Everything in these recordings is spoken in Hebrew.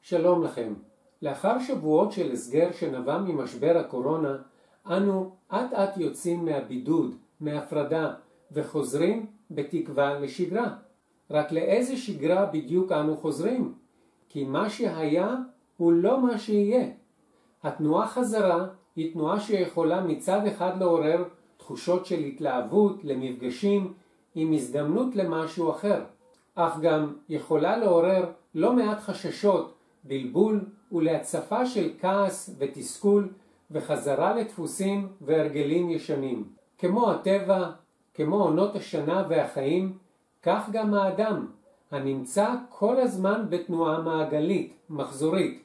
שלום לכם. לאחר שבועות של הסגר שנבע ממשבר הקורונה, אנו אט יוצאים מהבידוד, מהפרדה, וחוזרים בתקווה לשגרה. רק לאיזה שגרה בדיוק אנו חוזרים? כי מה שהיה הוא לא מה שיהיה. התנועה חזרה היא תנועה שיכולה מצד אחד לעורר תחושות של התלהבות למפגשים עם הזדמנות למשהו אחר, אך גם יכולה לעורר לא מעט חששות, בלבול ולהצפה של כעס ותסכול וחזרה לדפוסים והרגלים ישנים. כמו הטבע, כמו עונות השנה והחיים, כך גם האדם, הנמצא כל הזמן בתנועה מעגלית, מחזורית.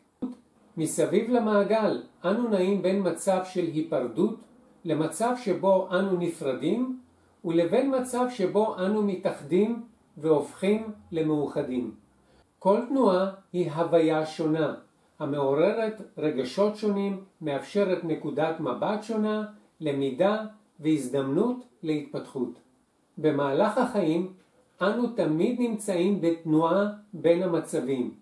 מסביב למעגל אנו נעים בין מצב של היפרדות למצב שבו אנו נפרדים, ולבין מצב שבו אנו מתאחדים והופכים למאוחדים. כל תנועה היא הוויה שונה, המעוררת רגשות שונים, מאפשרת נקודת מבט שונה, למידה והזדמנות להתפתחות. במהלך החיים אנו תמיד נמצאים בתנועה בין המצבים,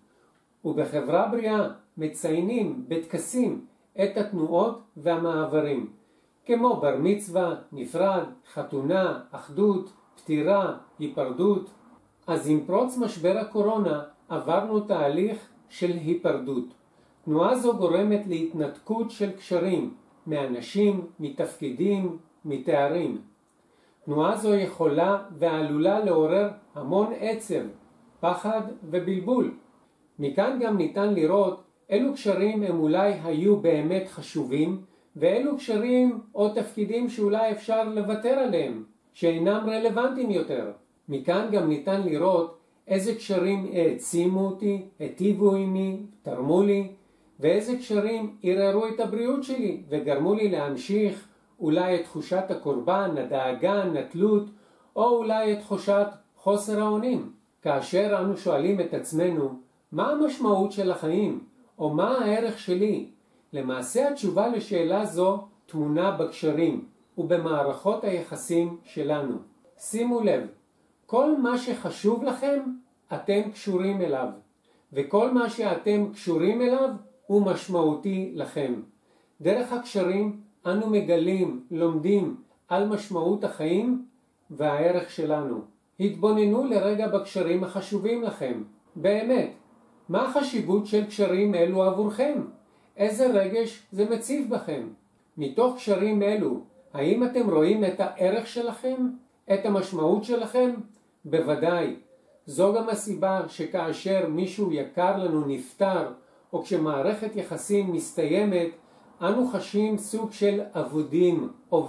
ובחברה בריאה מציינים בטקסים את התנועות והמעברים, כמו בר מצווה, נפרד, חתונה, אחדות, פטירה, היפרדות. אז עם פרוץ משבר הקורונה עברנו תהליך של היפרדות. תנועה זו גורמת להתנתקות של קשרים מאנשים, מתפקידים, מתארים. תנועה זו יכולה ועלולה לעורר המון עצב, פחד ובלבול. מכאן גם ניתן לראות אילו קשרים הם אולי היו באמת חשובים, ואילו קשרים או תפקידים שאולי אפשר לוותר עליהם, שאינם רלוונטיים יותר. מכאן גם ניתן לראות איזה קשרים העצימו אותי, היטיבו עימי, תרמו לי, ואיזה קשרים ערערו את הבריאות שלי וגרמו לי להמשיך אולי את תחושת הקורבן, הדאגה, הנטלות, או אולי את תחושת חוסר האונים. כאשר אנו שואלים את עצמנו, מה המשמעות של החיים? או מה הערך שלי? למעשה התשובה לשאלה זו תמונה בקשרים ובמערכות היחסים שלנו. שימו לב, כל מה שחשוב לכם, אתם קשורים אליו, וכל מה שאתם קשורים אליו הוא משמעותי לכם. דרך הקשרים אנו מגלים, לומדים על משמעות החיים והערך שלנו. התבוננו לרגע בקשרים החשובים לכם. באמת, מה החשיבות של קשרים אלו עבורכם? איזה רגש זה מציב בכם? מתוך קשרים אלו, האם אתם רואים את הערך שלכם? את המשמעות שלכם? בוודאי. זו גם הסיבה שכאשר מישהו יקר לנו נפטר, או כשמערכת יחסים מסתיימת, אנו חשים סוג של אבודים,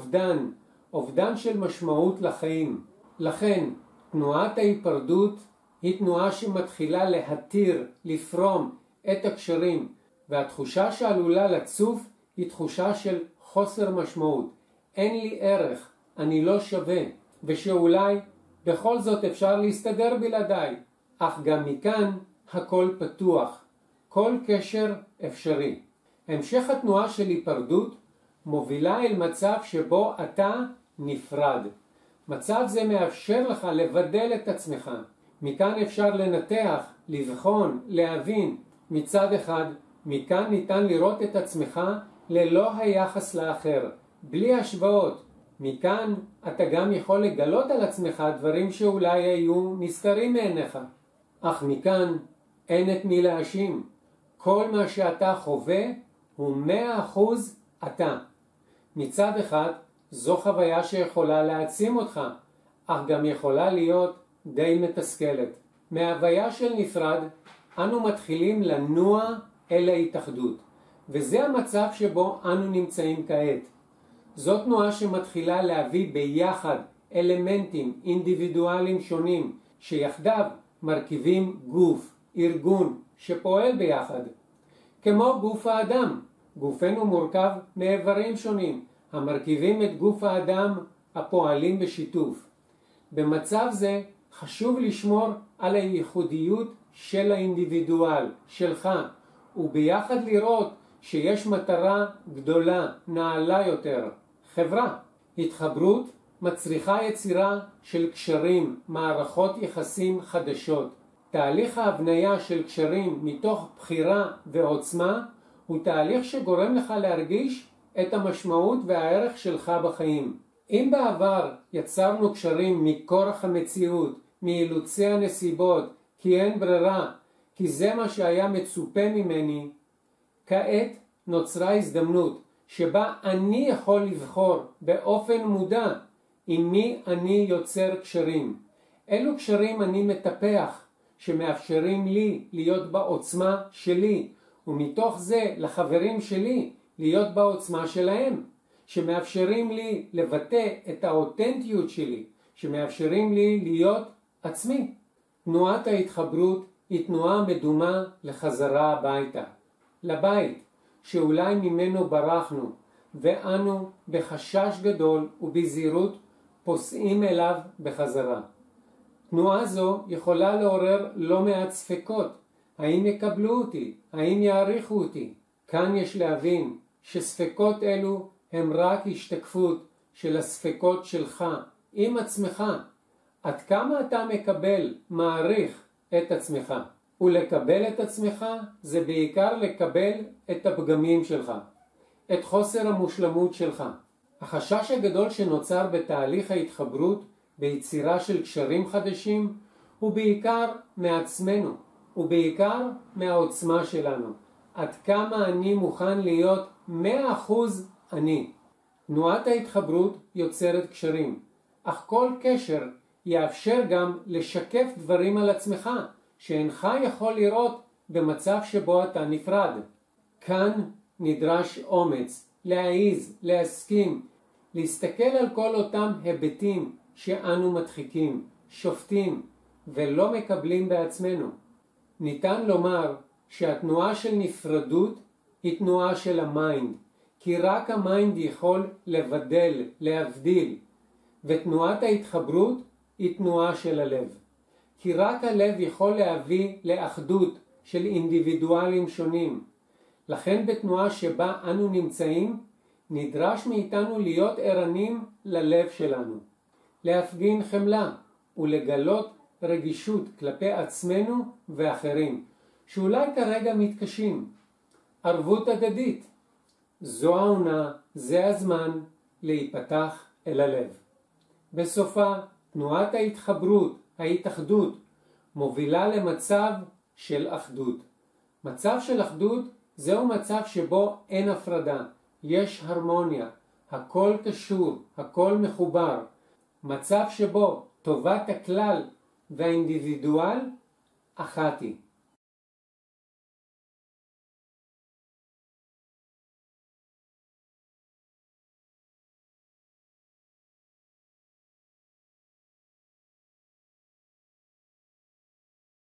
אובדן של משמעות לחיים. לכן, תנועת ההיפרדות היא תנועה שמתחילה להתיר, לפרום את הקשרים, והתחושה שעלולה לצוף היא תחושה של חוסר משמעות. אין לי ערך, אני לא שווה, ושאולי בכל זאת אפשר להסתדר בלעדיי. אך גם מכאן הכל פתוח, כל קשר אפשרי. המשך התנועה של היפרדות מובילה אל מצב שבו אתה נפרד. מצב זה מאפשר לך לבדל את עצמך. מכאן אפשר לנתח, לבחון, להבין. מצד אחד, מכאן ניתן לראות את עצמך ללא היחס לאחר, בלי השוואות. מכאן אתה גם יכול לגלות על עצמך דברים שאולי היו נסתרים מעיניך. אך מכאן אין את מי להאשים. כל מה שאתה חווה הוא 100% אתה. מצד אחד, זו חוויה שיכולה להעצים אותך, אך גם יכולה להיות די מתסכלת. מההוויה של נפרד, אנו מתחילים לנוע אל ההתאחדות, וזה המצב שבו אנו נמצאים כעת. זו תנועה שמתחילה להביא ביחד אלמנטים אינדיבידואליים שונים, שיחדיו מרכיבים גוף, ארגון, שפועל ביחד. כמו גוף האדם, גופנו מורכב מאיברים שונים, המרכיבים את גוף האדם הפועלים בשיתוף. במצב זה חשוב לשמור על הייחודיות של האינדיבידואל, שלך, וביחד לראות שיש מטרה גדולה, נעלה יותר, חברה. התחברות מצריכה יצירה של קשרים, מערכות יחסים חדשות. תהליך ההבניה של קשרים מתוך בחירה ועוצמה הוא תהליך שגורם לך להרגיש את המשמעות והערך שלך בחיים. אם בעבר יצרנו קשרים מכורח המציאות, מאילוצי הנסיבות, כי אין ברירה, כי זה מה שהיה מצופה ממני, כעת נוצרה הזדמנות שבה אני יכול לבחור באופן מודע עם מי אני יוצר קשרים. אילו קשרים אני מטפח שמאפשרים לי להיות בעוצמה שלי, ומתוך זה לחברים שלי להיות בעוצמה שלהם, שמאפשרים לי לבטא את האותנטיות שלי, שמאפשרים לי להיות עצמי. תנועת ההתחברות היא תנועה מדומה לחזרה הביתה, לבית שאולי ממנו ברחנו, ואנו בחשש גדול ובזהירות פוסעים אליו בחזרה. תנועה זו יכולה לעורר לא מעט ספקות. האם יקבלו אותי? האם יעריכו אותי? כאן יש להבין שספקות אלו הם רק השתקפות של הספקות שלך עם עצמך. עד כמה אתה מקבל, מעריך את עצמך. ולקבל את עצמך זה בעיקר לקבל את הפגמים שלך, את חוסר המושלמות שלך. החשש הגדול שנוצר בתהליך ההתחברות ביצירה של קשרים חדשים הוא בעיקר מעצמנו, ובעיקר מהעוצמה שלנו. עד כמה אני מוכן להיות 100% אני. תנועת ההתחברות יוצרת קשרים, אך כל קשר יאפשר גם לשקף דברים על עצמך שאינך יכול לראות במצב שבו אתה נפרד. כאן נדרש אומץ, להעיז, להסכים, להסתכל על כל אותם היבטים שאנו מדחיקים, שופטים ולא מקבלים בעצמנו. ניתן לומר שהתנועה של נפרדות היא תנועה של המיינד, כי רק המיינד יכול לבדל, להבדיל, ותנועת ההתחברות היא תנועה של הלב, כי רק הלב יכול להביא לאחדות של אינדיבידואלים שונים. לכן בתנועה שבה אנו נמצאים נדרש מאיתנו להיות ערנים ללב שלנו, להפגין חמלה ולגלות רגישות כלפי עצמנו ואחרים שאולי כרגע מתקשים. ערבות הדדית, זו העונה, זה הזמן להיפתח אל הלב. בסופה תנועת ההתחברות, ההתאחדות, מובילה למצב של אחדות. מצב של אחדות זהו מצב שבו אין הפרדה, יש הרמוניה, הכל קשור, הכל מחובר. מצב שבו טובת הכלל והאינדיבידואל אחת היא.